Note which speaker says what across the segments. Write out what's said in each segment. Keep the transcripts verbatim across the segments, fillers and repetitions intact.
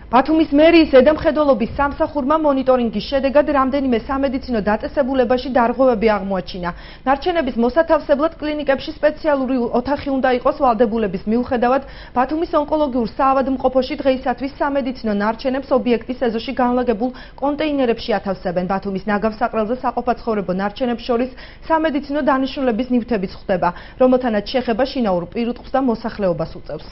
Speaker 1: ბათუმის მერიის ზედამხედველობის სამსახურმა მონიტორინგის შედეგად რამდენიმე სამედიცინო დაწესებულებაში დარღვევები აღმოაჩინა. ნარჩენების მოსათავსებლად კლინიკებში სპეციალური ოთახი უნდა იყოს ვალდებულების მიუხედავად, ბათუმის ონკოლოგიურ საავადმყოფოში დღეისათვის სამედიცინო ნარჩენებს ობიექტის ეზოში განლაგებულ კონტეინერებში ათავსებენ. ბათუმის ნაგავსაყრელზე საყოფაცხოვრებო ნარჩენებს შორის სამედიცინო დანიშნულების ნივთებიც ხვდება, რომელთანაც შეხება შინაურ პირუტყვს და მოსახლეობას უწევს.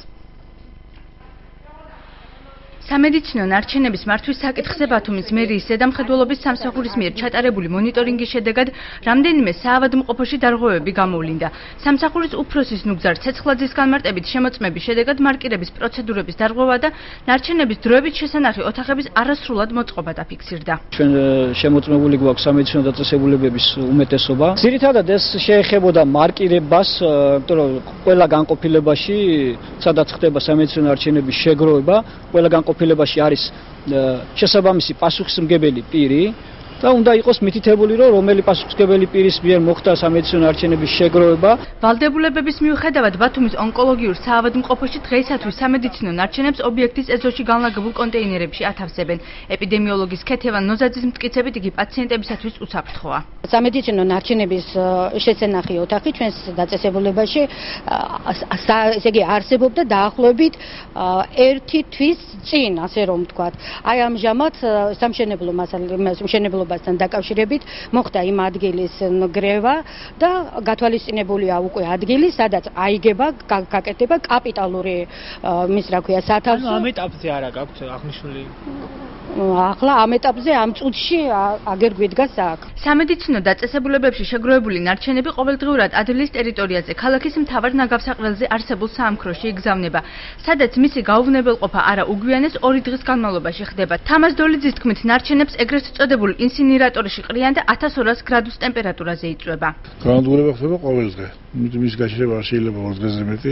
Speaker 2: სამედიცინო ნარჩენების მართვის საკითხზე ბათუმის მერიის ზედამხედველობის სამსახურის მიერ ჩატარებული მონიტორინგის შედეგად რამდენიმე საავადმყოფოში დარღვევები გამოვლინდა. სამსახურის უფროსის ნუგზარ ცეცხლაძის განმარტებით შემოწმების შედეგად მარკირების პროცედურების დარღვევა და ნარჩენების დროებით შესანახი ოთახების არასრულად მოწყობა დაფიქსირდა.
Speaker 3: ჩვენ შემოწმებული გვაქვს სამედიცინო დაწესებულებების უმეტესობა. ძირითადად ეს შეეხებოდა მარკირებას, იმიტომ რომ ყველა განყოფილებაში, სადაც ხდება სამედიცინო ნარჩენების შეგროვება, ყველა განყოფილებაში ფილებაში არის შესაბამისი პასუხისმგებელი პირი და უნდა იყოს მითითებული, რომ რომელი პასუხისმგებელი პირის მიერ მოხდა სამედიცინო ნარჩენების შეგროვება.
Speaker 2: ვალდებულების მიუხედავად ბათუმის ონკოლოგიურ საავადმყოფოში დღეისათვის სამედიცინო ნარჩენებს ობიექტის ეზოში განლაგებულ კონტეინერებში ათავსებენ. ეპიდემიოლოგის ქეთევან ნოზაძის მტკიცებით იგი პაციენტებისათვის უსაფრთხოა.
Speaker 4: სამედიცინო ნარჩენების შესენახი ოთახი ჩვენს დაწესებულებაში ესე იგი არსებობდა დაახლოებით ერთი თვის წინ, ასე რომ ვთქვათ. აი ამჟამად სამშენებლო მასალების მასთან დაკავშირებით მოხდა იმ ადგილის გრევა და გათვალისწინებულია უკვე ადგილი, სადაც აიგება, გაკეთდება კაპიტალური მის რა ქვია სათავსო.
Speaker 5: ამ ეტაპზე არა გაქვთ აღნიშნული
Speaker 4: ახლა ამ ეტაპზე ამ წუთში აგერ გვიდგას აქ.
Speaker 2: სამედიცინო დაწესებულებებში შეგროვებული ნარჩენები ყოველდღიურად ადრილის ტერიტორიაზე, ქალაქის მთავარ ნაგავსაყრელზე არსებულ საამქროში იგზავნება, სადაც მისი გაუვნებელყოფა არა უგვიანეს ორი დღის განმავლობაში ხდება. თამაზ დოლიძის თქმით, ნარჩენებს ეგრეთ წოდებულ ინსინირატორში ყრიან და ათას ორას გრადუს ტემპერატურაზე იწვება.
Speaker 6: განადგურება ხდება ყოველ დღე. მის გაჩერება შეიძლება ორ დღეზე მეტი.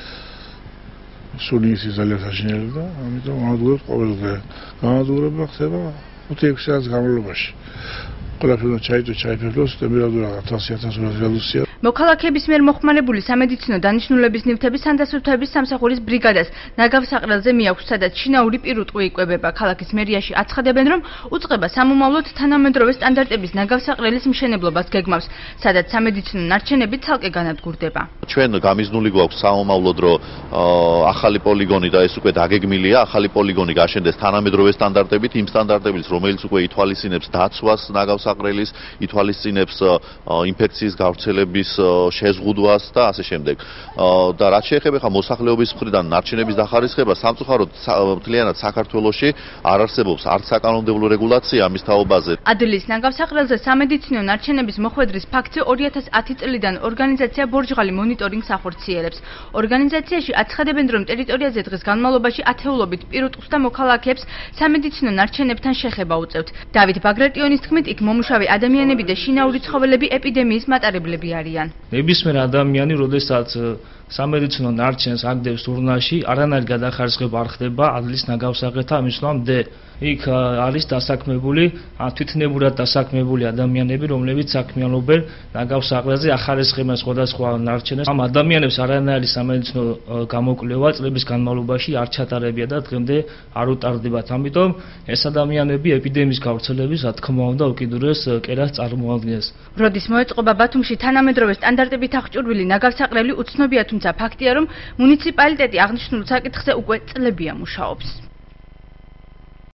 Speaker 6: სუნი ის ძალიან საშინელი და ამიტომ განადგურებთ ყოველ დღე. განადგურება ხდება ხუთი ექვსი საათის განმავლობაში. ყველაფერი ჩაიწვე, ჩაიფერდოს, ტემპერატურა ათასი ათას ორასი გრადუსია.
Speaker 2: მოქალაქეების მიერ მოხმარებული სამედიცინო დანიშნულების ნივთები სანდასრულთაების სამსახურის ბრიგადას ნაგავსაყრელზე მიაქვს, სადაც შინაური პირუტყვი იკვებება. ქალაქის მერიაში აცხადებენ, რომ უწყება სამომავლოდ თანამედროვე სტანდარტების ნაგავსაყრელის მშენებლობას გეგმავს, სადაც სამედიცინო ნარჩენები ცალკე განადგურდება.
Speaker 7: ჩვენ გამიზნული გვაქვს სამომავლოდ, რომ ახალი პოლიგონი და ეს უკვე დაგეგმილია, ახალი პოლიგონი გაშენდეს თანამედროვე სტანდარტებით, იმ სტანდარტებით, რომელიც უკვე ითვალისწინებს დაცვას ნაგავსაყრელის, ითვალისწინებს ინფექციის გავრცელების შეზღუდვას და ასე შემდეგ. და რაც შეეხება ხა მოსახლეობის მხრიდან ნარჩენების დახარისხებას, სამწუხაროდ მთლიანად საქართველოში არ არსებობს არც საკანონმდებლო რეგულაცია ამის თაობაზე.
Speaker 2: ადრილის ნაგავსაყრელზე სამედიცინო ნარჩენების მოხვედრის ფაქტზე ორი ათას ათი წლიდან ორგანიზაცია ბორჯღალი მონიტორინგს ახორციელებს. ორგანიზაციაში აცხადებენ, რომ ტერიტორიაზე დღის განმავლობაში ათეულობით პირუტყვს და მოქალაქეებს სამედიცინო ნარჩენებთან შეხება უწევთ. დავით ბაგრატიონის თქმით, იქ მომუშავე ადამიანები და შინაური ცხოველები ეპიდემიის მატარებლები არიან.
Speaker 5: ნებისმიერ ადამიანი, როდესაც სამედიცინო ნარჩენს აგდებს ურნაში, არანაირი გადახარისხება არ ხდება ადრილის ნაგავსაყრელთან, ამისვლამ დ იქ არის დასაქმებული, თვითნებურად დასაქმებული ადამიანები, რომლებიც საქმიანობენ ნაგავსაყრელზე, ახარისხებენ სხვადასხვა ნარჩენებს. ამ ადამიანებს არანაირი სამედიცინო გამოკვლევა წლების განმავლობაში არ ჩატარებია და დღემდე არ უტარდებათ. ამიტომ ეს ადამიანები ეპიდემიის გავრცელების, რა თქმა უნდა, უკიდურეს კერას წარმოადგენს.
Speaker 2: როდის მოეწყობა ბათუმში თანამედროვე სტანდარტებით აღჭურვილი ნაგავსაყრელი უცნობია, თუმცა ფაქტია, რომ მუნიციპალიტეტი აღნიშნულ საკითხზე უკვე წლებია მუშაობს.